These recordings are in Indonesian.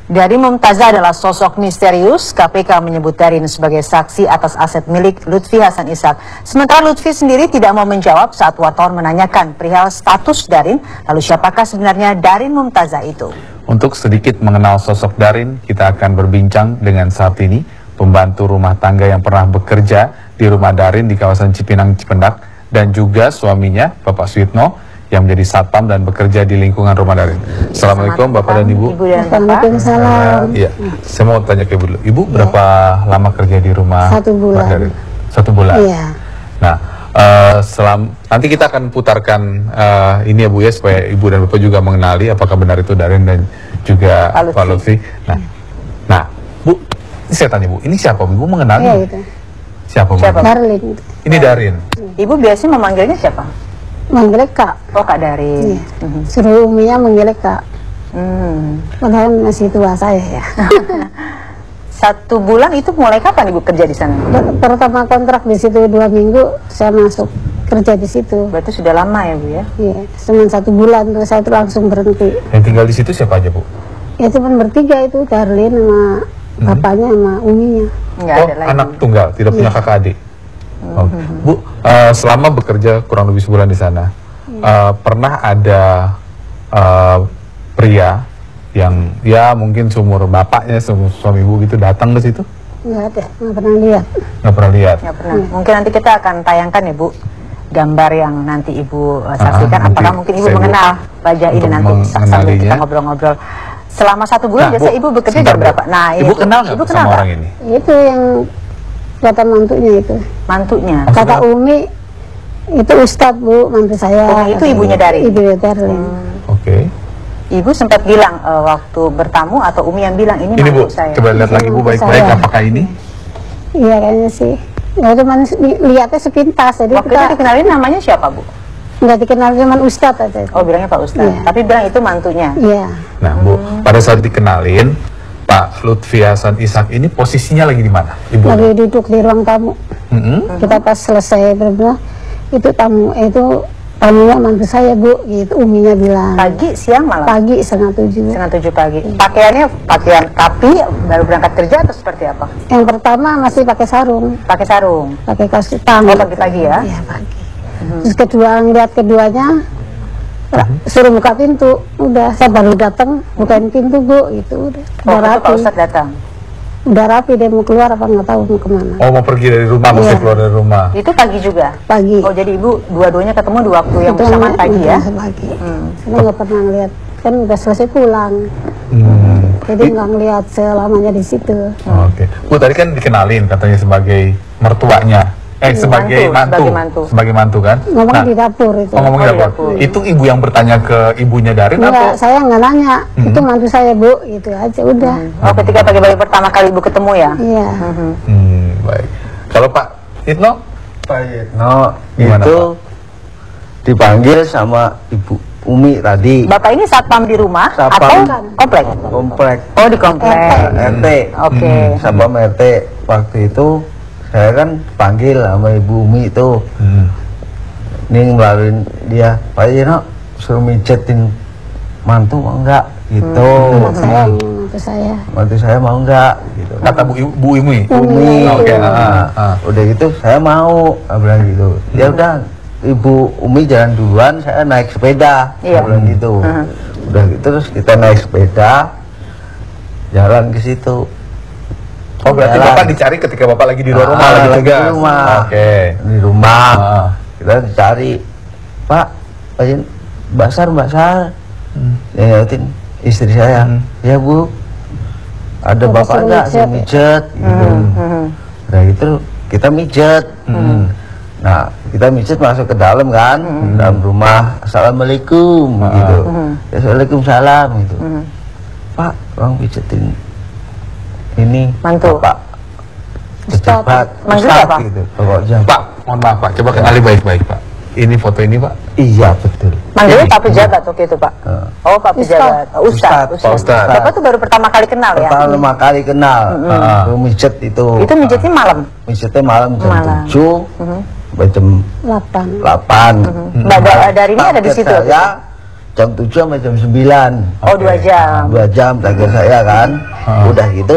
Darin Mumtazah adalah sosok misterius. KPK menyebut Darin sebagai saksi atas aset milik Lutfi Hasan Ishak. Sementara Lutfi sendiri tidak mau menjawab saat wartawan menanyakan perihal status Darin. Lalu siapakah sebenarnya Darin Mumtazah itu? Untuk sedikit mengenal sosok Darin, kita akan berbincang dengan saat ini pembantu rumah tangga yang pernah bekerja di rumah Darin di kawasan Cipinang, Cipendak, dan juga suaminya, Bapak Suyitno, yang menjadi satpam dan bekerja di lingkungan rumah Darin. Assalamualaikum Bapak dan Ibu. Waalaikumsalam. Iya, saya mau tanya ke Ibu dulu. Ibu berapa lama kerja di rumah 1 bulan. Darin? 1 bulan. Iya. Nah, nanti kita akan putarkan ini ya Bu ya, supaya Ibu dan Bapak juga mengenali apakah benar itu Darin dan juga Pak Lutfi. Nah, Bu, ini saya tanya Bu, ini siapa Bu? Ibu mengenali? Iya, itu. Siapa Bu? Darlin. Ini Darin. Ibu biasanya memanggilnya siapa? Manggilnya Kak. Oh, Kak Darin. Iya. Suruh uminya manggilnya Kak. Padahal masih tua saya ya. 1 bulan itu mulai kapan Ibu kerja di sana? Pertama kontrak di situ 2 minggu saya masuk kerja di situ. Berarti sudah lama ya Bu ya? Iya, cuma 1 bulan tuh saya tuh langsung berhenti. Yang tinggal di situ siapa aja Bu? Ya cuma bertiga itu, Darlin sama bapaknya sama uminya. Nggak Oh, ada lagi. anak tunggal, tidak punya kakak adik. Oh. Bu, selama bekerja kurang lebih sebulan di sana, pernah ada pria yang ya mungkin seumur bapaknya, suami Ibu gitu datang ke situ? Nggak ada, nggak pernah lihat. Nggak pernah lihat? Nggak pernah. Mungkin nanti kita akan tayangkan ya Bu, gambar yang nanti Ibu saksikan. Apakah mungkin Ibu mengenal wajah ini nanti sambil kita ngobrol-ngobrol. Selama 1 bulan biasa Ibu bekerja jam berapa? Nah, Ibu kenal nggak sama orang ini? Itu yang kata mantunya itu. Mantunya? Kata Umi, itu Ustadz Bu, mantu saya. Umi itu ibunya Darin? Ibunya Darin. Oke. Ibu sempat bilang waktu bertamu atau Umi yang bilang ini Bu, saya? coba lihat lagi Bu baik-baik, apakah ini? Iya kayaknya sih. Ya cuman lihatnya sepintas. Jadi waktu itu dikenalin namanya siapa Bu? Nggak dikenal, cuman Ustadz aja. Oh, bilangnya Pak Ustadz. Iya. Tapi bilang itu mantunya? Iya. Nah Bu, pada saat dikenalin Pak Lutfi Hasan Ishak ini posisinya lagi di mana? Ibu? Lagi duduk di ruang tamu. Kita pas selesai benar itu tamunya mantu saya Bu, gitu uminya bilang. Pagi, siang, malam? Pagi, setengah 7. Setengah 7 pagi. Pakaiannya pakaian rapi, baru berangkat kerja atau seperti apa? Yang pertama masih pakai sarung. Pakai sarung? Pakai kaos hitam. Oh, pagi-pagi ya? Iya, pagi. Terus ngeliat keduanya, suruh buka pintu. Udah, saya baru datang, bukain pintu Bu, itu udah Pak rapi. Ustadz datang? Udah rapi, dia mau keluar apa nggak tahu mau kemana. Oh, mau pergi dari rumah, mau keluar dari rumah. Itu pagi juga? Pagi. Oh, jadi Ibu dua-duanya ketemu di waktu yang bersamaan pagi ya? Pagi. Saya nggak pernah ngeliat, kan udah selesai pulang. Jadi nggak ngeliat selamanya di situ. Oke. Bu, tadi kan dikenalin katanya sebagai mertuanya. Sebagai mantu kan? Ngomongnya di dapur itu. Oh, ngomongnya di dapur. Itu Ibu yang bertanya ke ibunya Darin Enggak, atau? saya nggak nanya. Itu mantu saya Bu, gitu aja udah. Oh, ketika pagi-pagi pertama kali Ibu ketemu ya? Iya. Baik. Kalau Pak Itno? Pak Itno Gimana, itu Pak? dipanggil sama Ibu Umi tadi. Bapak ini satpam di rumah Satpam. atau komplek? Komplek Oh, di komplek. RT. Oke. Satpam RT. Waktu itu saya kan panggil sama Ibu Umi itu. Ini ngelaluin dia, Pak Itno suruh mijetin mantu mau enggak gitu. Mantu saya mau enggak gitu. Kata Bu Umi? Umi. Oke. Udah gitu saya mau, bilang gitu. Ya udah Ibu Umi jalan duluan, saya naik sepeda. Iya. Bilang gitu. Udah gitu terus kita naik sepeda jalan ke situ. Oh, berarti Bapak dicari ketika Bapak lagi di luar rumah, lagi tugas? Di rumah. Oke. Di rumah. Kita dicari. Pak Mbak Sar. Lihatin istri saya. Ya Bu, ada Bapak enggak mijet gitu. Nah itu kita mijet. Nah kita mijet masuk ke dalam kan, dalam rumah. Assalamualaikum gitu. Assalamualaikum gitu. Pak, tolong pijetin ini mantu Pak pejabat Ustadz gitu. Pokoknya Pak, mohon maaf Pak, coba kenali baik-baik Pak. Ini foto ini Pak? Iya betul. Manggilnya Pak Pejabat waktu itu Pak? Oh, Pak Pejabat. Ustadz. Bapak tuh baru pertama kali kenal ya? Pertama kali kenal. Mijet itu. Itu mijetnya malam? Mijetnya malam jam 7 sampai jam 8. Mbak Darin ini ada di situ? Ya jam 7 sampai jam 9. Oh, 2 jam. 2 jam terakhir saya kan. Udah gitu.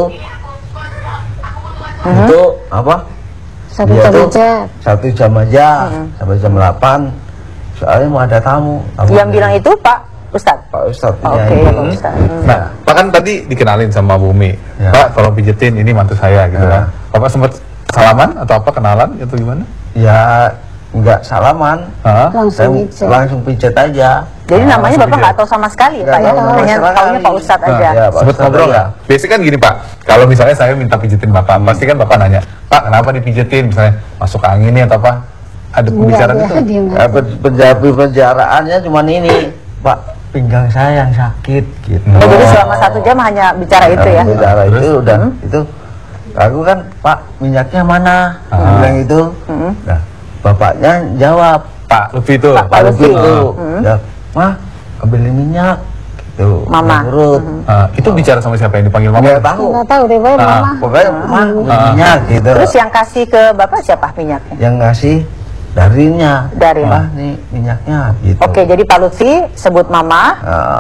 Itu apa? Satu Dia jam tuh aja. 1 jam aja sampai jam 8. Soalnya mau ada tamu. Yang bilang itu Pak Ustadz? Pak Ustadz. Oke, ya Pak Ustadz. Nah, Pak kan tadi dikenalin sama Bu Umi. Ya. Pak, tolong pijetin, ini mantu saya gitu Ya. kan. Bapak sempat salaman atau apa, kenalan atau gimana? Ya enggak salaman. Hah? Saya Langsung pijet. langsung pijet aja. Jadi namanya langsung Bapak pijet. nggak tahu sama sekali ya Nggak Pak ya? tahu sama Hanya sekali. taunya Pak Ustadz aja. Ya, Pak Sempat Ustadz ngobrol aja. nggak? Biasanya kan gini Pak, kalau misalnya saya minta pijetin Bapak, pasti kan Bapak nanya, Pak kenapa dipijetin? Misalnya masuk angin nih atau apa? Ada pembicaraan itu? Diem Ya, penjaraannya cuma ini, Pak, pinggang saya yang sakit gitu. Oh, jadi selama 1 jam hanya bicara itu ya? Bicara Terus? itu udah itu. Aku kan, Pak, minyaknya mana? Aku bilang itu. Nah, bapaknya jawab, Pak Lutfi itu. Pak Lutfi. itu. Ya, Mah, ambilin minyak. Gitu. Mama. Urut. Itu bicara sama siapa yang dipanggil Mama? Nggak tahu. Nggak tahu deh, Pak, mama. Pokoknya Mah, ambil minyak gitu. Terus yang kasih ke Bapak siapa minyaknya? Yang ngasih Darinnya. Darin. Mah, nih minyaknya gitu. Oke, jadi Pak Lutfi sebut Mama,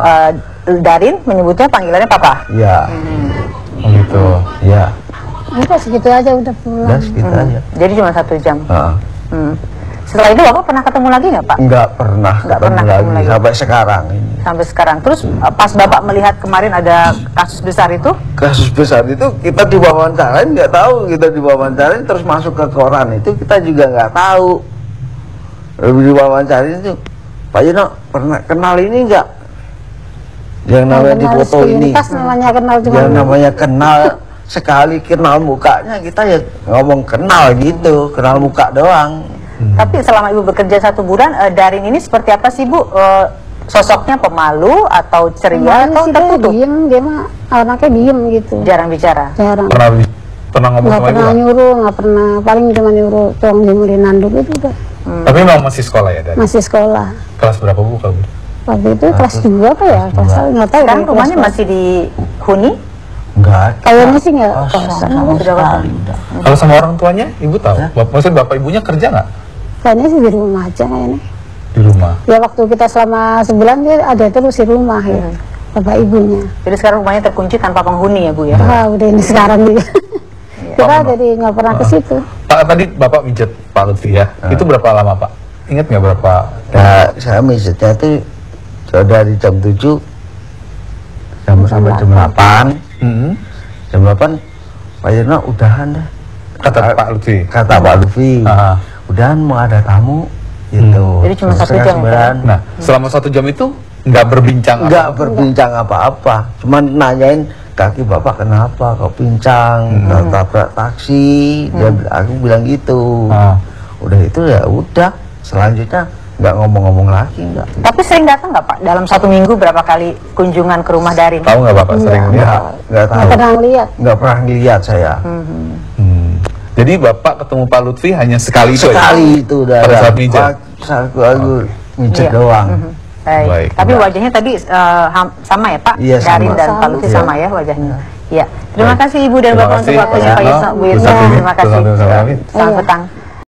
Darin menyebutnya panggilannya Papa. Ya, Oh gitu. ya. Udah segitu aja udah pulang. Udah segitu aja. Jadi cuma 1 jam. Ah. Hmm. Setelah itu Bapak pernah ketemu lagi nggak Pak? Nggak pernah Nggak pernah ketemu lagi. sampai sekarang ini. Sampai sekarang. Terus pas Bapak melihat kemarin ada kasus besar itu, Kasus besar itu kita diwawancarain nggak tahu, kita diwawancarain terus masuk ke koran itu kita juga nggak tahu. Diwawancarain itu, Pak Yono pernah kenal ini nggak? Yang namanya di foto ini. Pas namanya kenal cuma Yang namanya kenal sekali kenal mukanya kita ya ngomong kenal gitu, kenal muka doang. tapi selama Ibu bekerja 1 bulan, Darin ini seperti apa sih Bu? Sosoknya pemalu atau ceria atau sih dia tertutup? diem, dia mah anaknya diem gitu. Jarang bicara. Jarang. Pernah ngomong Nggak sama Ibu? pernah nggak? nyuruh, nggak pernah. Paling cuma nyuruh tolong jemurin nanduk itu udah. Tapi memang masih sekolah ya dari Masih sekolah. kelas berapa Bu kalau gitu? Waktu itu kelas 2 apa ya? Kelas 1 nggak tahu. Sekarang deh, rumahnya kelas masih di Huni? Enggak. kayaknya sih nggak. Sama Sudah sekali udah. Kalau sama orang tuanya, Ibu tahu? Maksudnya Bapak Ibunya kerja nggak Kayaknya sih di rumah aja kayaknya. di rumah? Ya waktu kita selama sebulan dia ada terus di rumah ya. Bapak ibunya. Jadi sekarang rumahnya terkunci tanpa penghuni ya Bu ya? Wah udah ini sekarang dia. Kita jadi nggak pernah ke situ. Pak tadi Bapak mijet Pak Lutfi ya, itu berapa lama Pak? Ingat nggak berapa? Nah, saya mijetnya itu dari jam 7 sampai jam 8. Hmm. Jam 8 Pak Yono udahan dah. Kata Pak Lutfi. Kata Pak Lutfi. Ah. Udahan mau ada tamu gitu. Jadi cuma 1 Setengah jam, 9. Nah, selama 1 jam itu nggak berbincang Nggak berbincang apa-apa, cuman nanyain kaki bapak kenapa kok pincang, tabrak taksi, aku bilang gitu. Ah. Udah itu ya udah, selanjutnya nggak ngomong-ngomong lagi nggak. Tapi sering datang nggak Pak? Dalam 1 minggu berapa kali kunjungan ke rumah Darin? Tahu nggak Bapak sering lihat? Nggak tahu, Nggak pernah lihat. nggak pernah ngeliat saya. Jadi Bapak ketemu Pak Lutfi hanya sekali itu aja? Sekali itu udah. Pada saat mijet? Saat aku mijet Iya. doang. Baik. Baik. Tapi wajahnya tadi sama ya Pak? Iya, Darin sama. dan Pak Lutfi Iya. sama ya wajahnya. Iya. Terima Baik. kasih Ibu dan Terima Bapak kasih, untuk waktunya Pak Pak Yusno. Yusno. Bu Bu Yusno. Satini. Terima kasih. Terima kasih. Selamat petang.